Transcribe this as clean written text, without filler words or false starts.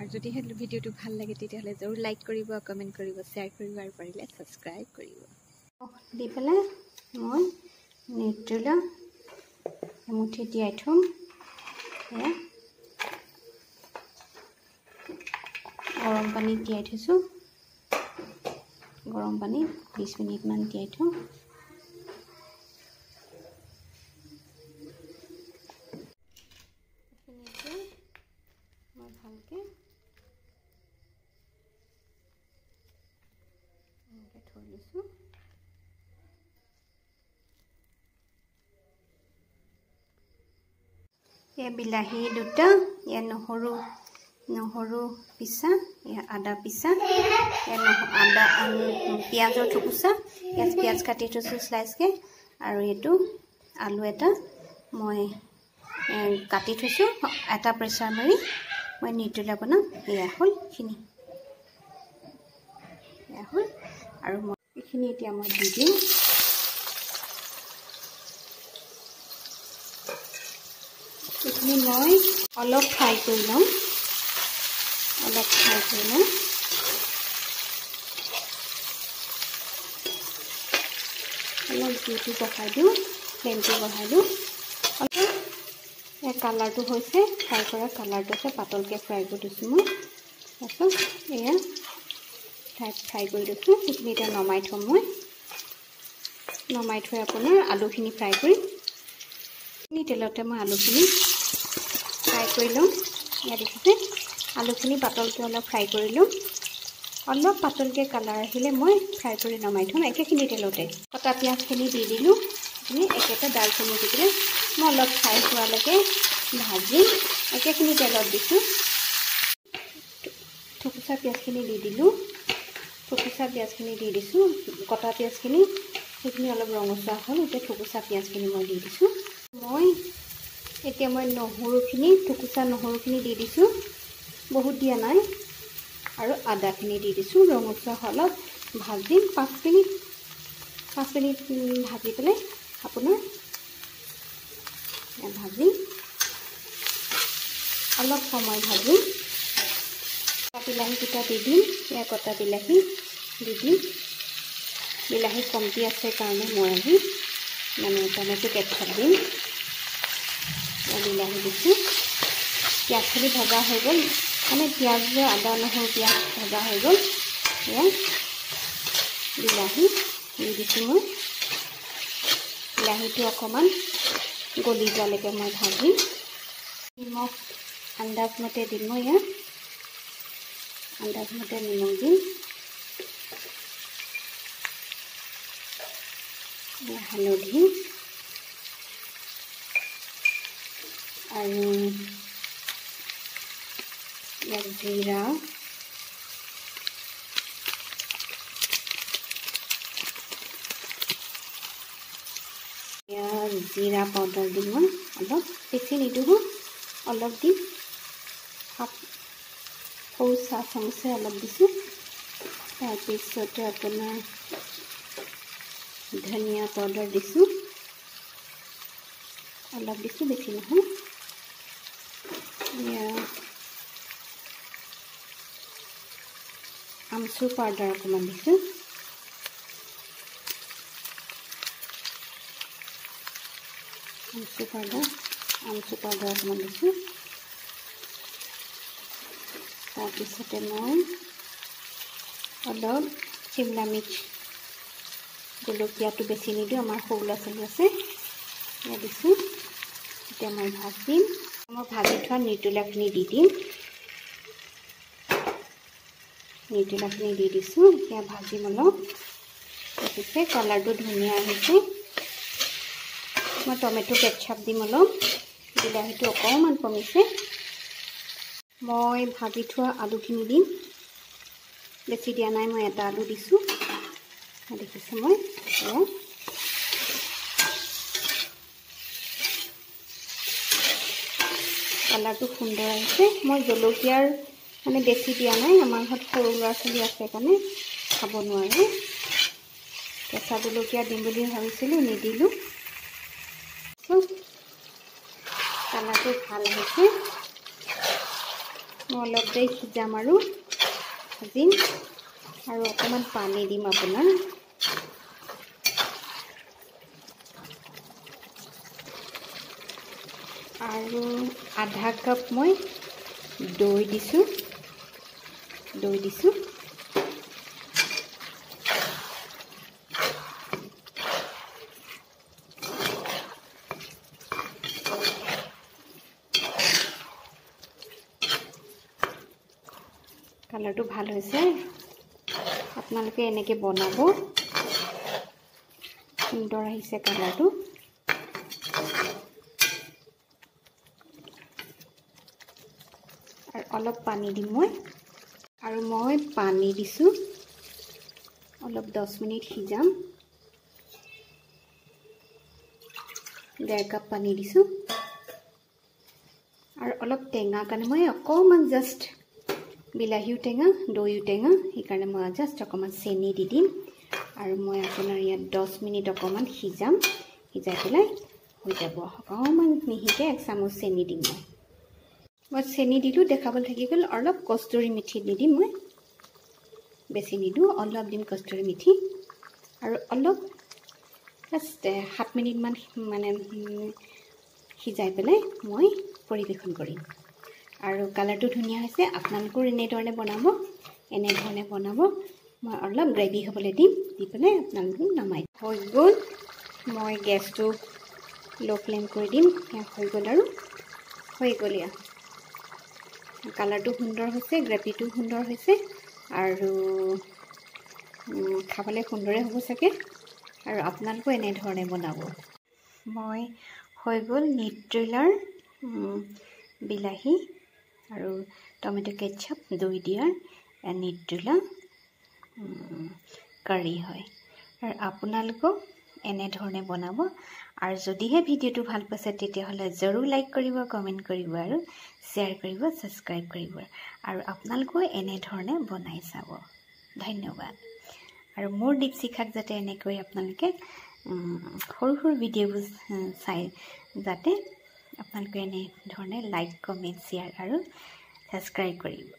যদি ভিডিঅ'টো ভাল লাগে তেতিয়াহ'লে জৰুৰ লাইক কৰিব, কমেণ্ট কৰিব, শ্বেয়াৰ কৰিব আৰু পাৰিলে ছাবস্ক্ৰাইব কৰিব। দি পেলাই মই নিউট্ৰেলা এমুঠি তিয়াই থ'ম। এয়া গৰম পানীত তিয়াই থৈছোঁ। গৰম পানীত 20 মিনিটমান তিয়াই থ'ম। মই ভালকৈ এনেকৈ থৈ লৈছোঁ। এয়া বিলাহী দুটা, এয়া নহৰু পিছা, এয়া আদা পিছা, এয়া পিঁয়াজৰ থুকুচা, পিঁয়াজ কাটি থৈছোঁ স্লাইচকৈ, আৰু এইটো আলু এটা মই কাটি থৈছোঁ। এটা প্ৰেছাৰ মাৰি মই নিউট্ৰেলা বনাম। এয়া হ'ল এইখিনি, এয়া হ'ল। আৰু মই এইখিনি এতিয়া মই দি দিম। এইখিনি মই অলপ ফ্ৰাই কৰি লওঁ, অলপ জুইটো বঢ়াই দিওঁ, ফ্লেমটো বঢ়াই দিওঁ। অলপ কালাৰটো হৈছে, ফ্ৰাই কৰা কালাৰটো আছে, পাতলকৈ ফ্ৰাই কৰি দিছোঁ মই। তাৰপিছত এয়া ফ্ৰাই কৰি দিছোঁ। সেইখিনি এতিয়া নমাই থ'ম মই। নমাই থৈ আপোনাৰ আলুখিনি ফ্ৰাই কৰিম। এইখিনি তেলতে মই আলুখিনি ফ্ৰাই কৰি ল'ম। ইয়াত দেখিছে আলুখিনি পাতলকৈ অলপ ফ্ৰাই কৰি ল'ম। অলপ পাতলকৈ কালাৰ আহিলে মই ফ্ৰাই কৰি নমাই থ'ম। একেখিনি তেলতে কটা পিঁয়াজখিনি দি দিলোঁ। আপুনি একেটা দালচেনি দি পেলাই মই অলপ ফ্ৰাই হোৱালৈকে ভাজিম। একেখিনি তেলত দিছোঁ। থুকুচা পিঁয়াজখিনি দি দিলোঁ। কটা পিঁয়াজখিনি সেইখিনি অলপ ৰঙচুৱা হ'ল। এতিয়া থুকুচা পিঁয়াজখিনি মই দি দিছোঁ। এতিয়া মই থুকুচা নহৰুখিনি দি দিছোঁ, বহুত দিয়া নাই, আৰু আদাখিনি দি দিছোঁ। ৰঙচুৱা অলপ ভাজিম। 5 মিনিট ভাজি পেলাই আপোনাৰ ভাজিম, অলপ সময় ভাজিম। বিলাহীকেইটা দি দিম। ইয়াৰ কটা বিলাহী দি দিম। বিলাহী কমটি আছে কাৰণে মই আজি টমেটো কেটচাপ দিম। বিলাহী দিছোঁ। পিঁয়াজখিনি ভজা হৈ গ'ল, পিঁয়াজ আদা নহৰু পিঁয়াজ ভজা হৈ গ'ল। এয়া বিলাহী দি দিছোঁ মই। বিলাহীটো অকণমান গলি যোৱালৈকে মই ভাজিম। নিমখ আন্দাজমতে দিম মই। ইয়াত আন্দাজমতে নিমখ দিম। হালধি আৰু ইয়াত জিৰা, জিৰা পাউডাৰ দিম মই অলপ, বেছি নিদিওঁ, অলপ দিম। সৰু চাহ চামুচে অলপ দিছোঁ। তাৰপিছতে আপোনাৰ ধনিয়া পাউডাৰ দিছোঁ, অলপ দিছোঁ, বেছি নহয়। আমচুৰ পাউডাৰ অকণমান দিছোঁ। আমচুৰ পাউডাৰ অকণমান দিছোঁ। তাৰপিছতে মই অলপ চিমলা মিৰ্চ, জলকীয়াটো বেছি নিদিওঁ, আমাৰ সৰু ল'ৰা ছোৱালী আছে, এয়া দিছোঁ। এতিয়া মই ভাজিম। মই ভাজি থোৱা নিউট্ৰেলাখিনি দি দিম। নিউট্ৰেলাখিনি দি দিছোঁ। এতিয়া ভাজিম অলপ। দেখিছে কালাৰটো ধুনীয়া আহিছে। মই টমেটো কেটচাপ দিম অলপ। বিলাহীটো অকণমান কমিছে। মই ভাজি থোৱা আলুখিনি দিম। বেছি দিয়া নাই, মই এটা আলু দিছোঁ। দেখিছোঁ মই কালাৰটো সুন্দৰ আহিছে। মই জলকীয়াৰ বেছি দিয়া নাই, আমাৰ ঘৰত সৰু ল'ৰা ছোৱালী আছে কাৰণে খাব নোৱাৰে। কেঁচা জলকীয়া দিম বুলি ভাবিছিলোঁ, নিদিলোঁ। কালাৰটো ভাল আহিছে। মই অলপ দেৰি সিজাম আৰু ভাজিম আৰু অকণমান পানী দিম আপোনাৰ আৰু আধা কাপ মই দৈ দিছোঁ কালাৰটো ভাল হৈছে আপোনালোকে এনেকৈ বনাব সুন্দৰ আহিছে কালাৰটো আৰু অলপ পানী দিম মই পানী দিছোঁ অলপ 10 মিনিট সিজাম 1.5 কাপ পানী দিছোঁ আৰু অলপ টেঙা কাৰণে মই অকণমান জাষ্ট বিলাহীও টেঙা দৈও টেঙা সেইকাৰণে মই জাষ্ট অকণমান চেনি দি দিম আৰু মই আপোনাৰ ইয়াত 10 মিনিট অকণমান সিজাই পেলাই হৈ যাব অকণমান মিহিকৈ 1 চামুচ চেনি দিম মই চেনি দিলোঁ দেখাবলৈ থাকি গ'ল অলপ কষ্টুৰি মেথি দি দিম মই বেছি নিদিওঁ অলপ দিম কষ্টুৰি মেথি আৰু অলপ জাষ্ট 7 মিনিটমান মানে সিজাই পেলাই মই পৰিৱেশন কৰিম আৰু কালাৰটো ধুনীয়া হৈছে আপোনালোকৰ এনেধৰণে বনাব মই অলপ গ্ৰেভি হ'বলৈ দিম দি পেলাই আপোনালোকে নমাই হৈ গ'ল মই গেছটো লো ফ্লেম কৰি দিম হৈ গ'ল আৰু হৈ গ'ল ইয়া কালাৰটো সুন্দৰ হৈছে গ্ৰেভিটো সুন্দৰ হৈছে আৰু খাবলৈ সুন্দৰে হ'ব চাগে আৰু আপোনালোকে এনেধৰণে বনাব মই হৈ গ'ল নিউট্ৰেলাৰ বিলাহী আৰু টমেটো কেচাপ দৈ দিয়াৰ নিউট্ৰেলা কাৰী হয় আৰু আপোনালোকক এনেধৰণে বনাব আৰু যদিহে ভিডিঅ'টো ভাল পাইছে তেতিয়াহ'লে জৰুৰ লাইক কৰিব কমেণ্ট কৰিব আৰু শ্বেয়াৰ কৰিব ছাবস্ক্ৰাইব কৰিব আৰু আপোনালোকেও এনেধৰণে বনাই চাব ধন্যবাদ আৰু মোৰ দীপশিখাক যাতে এনেকৈ আপোনালোকে সৰু ভিডিঅ'বোৰ চাই যাতে আপোনালোকে এনেধৰণে লাইক কমেণ্ট শ্বেয়াৰ আৰু ছাবস্ক্ৰাইব কৰিব